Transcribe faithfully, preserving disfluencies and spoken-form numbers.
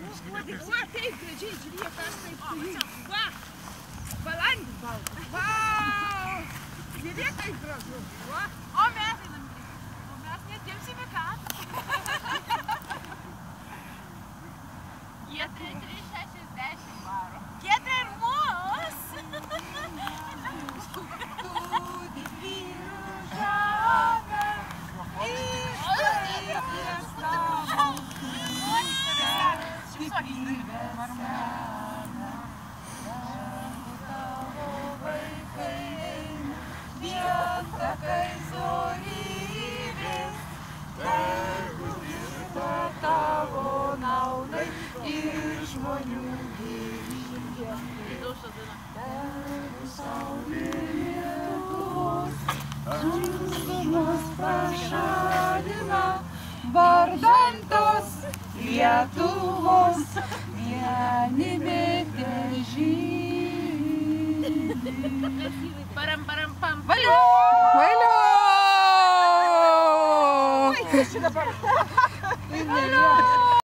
Va, kaip gražiai, žiūrėk, kas taip turi. Va, balandis baltas. Vau, žiūrėk, kaip gražu. Va. O mes einam, o mes netimsime ką. Jie tai trys šešiasdešimt varo. Giedrė ir mus. Tu didvyrių žavę, ištarties tavo, stiprybės seną. Tavo vaikai eina, vien takai zorybės, tegu dirba tavo naudai ir žmonių gyvybė. Tegu saulė Lietuvos, tamsumus pašalina, vardan tos Lietuvos vienybė težydi. Param, param, pam. Valio! Valio! Oi, kas čia dabar? Valio!